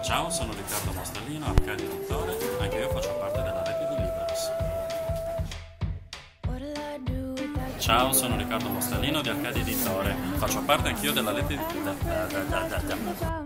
Ciao, sono Riccardo Mostallino, Arcadio Editore, anche io faccio parte della rete di Libers. Ciao, sono Riccardo Mostallino di Arcadio Editore, faccio parte anch'io della rete di...